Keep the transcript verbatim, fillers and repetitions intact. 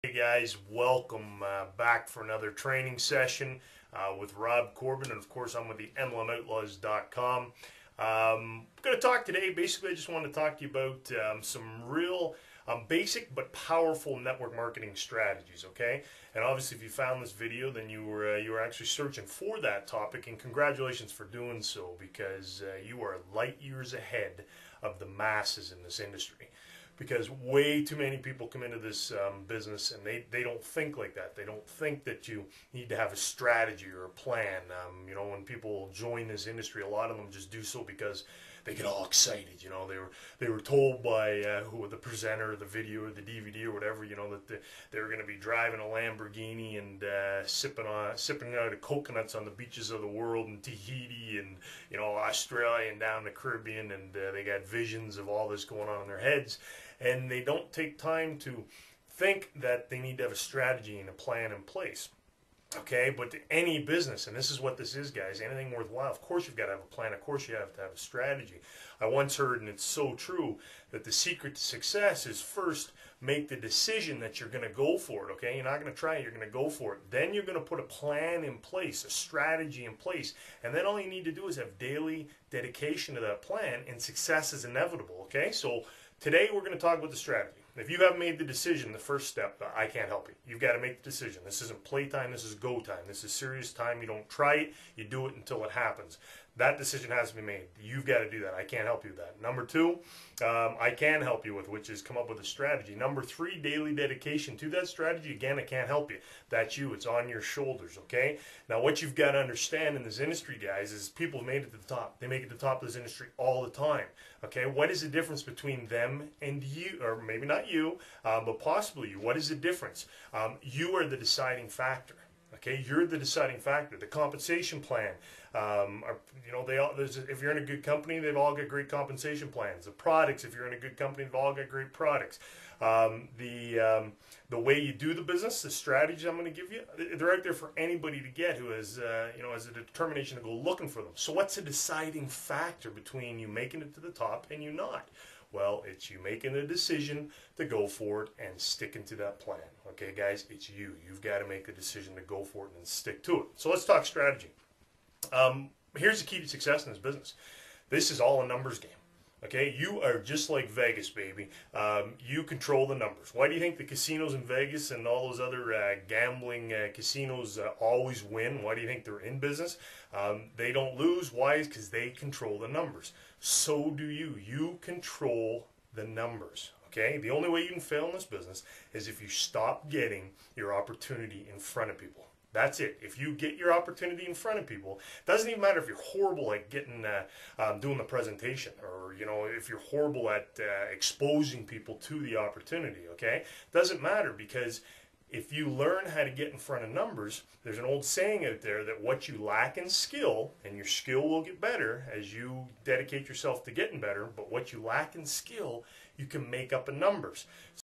Hey guys, welcome uh, back for another training session uh, with Rob Corbin, and of course I'm with the M L M Outlaws dot com. Um, I'm going to talk today, basically I just want to talk to you about um, some real um, basic but powerful network marketing strategies, okay? And obviously if you found this video, then you were, uh, you were actually searching for that topic, and congratulations for doing so, because uh, you are light years ahead of the masses in this industry. Because way too many people come into this um, business and they, they don't think like that. They don't think that you need to have a strategy or a plan. Um, you know, when people join this industry, a lot of them just do so because they get all excited. You know, they were they were told by uh, who the presenter, the video, or the D V D or whatever, you know, that the, they were going to be driving a Lamborghini and uh, sipping on sipping out of coconuts on the beaches of the world in Tahiti and you know Australia and down the Caribbean, and uh, they got visions of all this going on in their heads. And they don't take time to think that they need to have a strategy and a plan in place. Okay, but to any business, and this is what this is, guys, anything worthwhile, of course you've got to have a plan, of course you have to have a strategy. I once heard, and it's so true, that the secret to success is first make the decision that you're going to go for it, okay? You're not going to try it, you're going to go for it. Then you're going to put a plan in place, a strategy in place, and then all you need to do is have daily dedication to that plan, and success is inevitable, okay? So today we're going to talk about the strategy. If you haven't made the decision, the first step, I can't help you. You've got to make the decision. This isn't playtime, this is go time. This is serious time. You don't try it, you do it until it happens. That decision has to be made. You've got to do that. I can't help you with that. Number two, um, I can help you with, which is come up with a strategy. Number three, daily dedication to that strategy. Again, I can't help you. That's you. It's on your shoulders, okay? Now, what you've got to understand in this industry, guys, is people have made it to the top. They make it to the top of this industry all the time, okay? What is the difference between them and you, or maybe not you, uh, but possibly you? What is the difference? Um, you are the deciding factor. Okay, you're the deciding factor. The compensation plan, um, are, you know, they all. There's, if you're in a good company, they've all got great compensation plans. The products, if you're in a good company, they've all got great products. Um, the um, the way you do the business, the strategy I'm going to give you, they're out there for anybody to get who has, uh, you know, has a determination to go looking for them. So what's the deciding factor between you making it to the top and you not? Well, it's you making a decision to go for it and sticking to that plan. Okay, guys, it's you. You've got to make the decision to go for it and stick to it. So let's talk strategy. Um, here's the key to success in this business. This is all a numbers game. Okay, you are just like Vegas, baby. Um, you control the numbers. Why do you think the casinos in Vegas and all those other uh, gambling uh, casinos uh, always win? Why do you think they're in business? Um, they don't lose. Why? Because they control the numbers. So do you. You control the numbers. Okay, the only way you can fail in this business is if you stop getting your opportunity in front of people. That's it. If you get your opportunity in front of people, it doesn't even matter if you're horrible at getting, uh, um, doing the presentation, or you know, if you're horrible at uh, exposing people to the opportunity. Okay, doesn't matter, because if you learn how to get in front of numbers, there's an old saying out there that what you lack in skill, and your skill will get better as you dedicate yourself to getting better, but what you lack in skill, you can make up in numbers.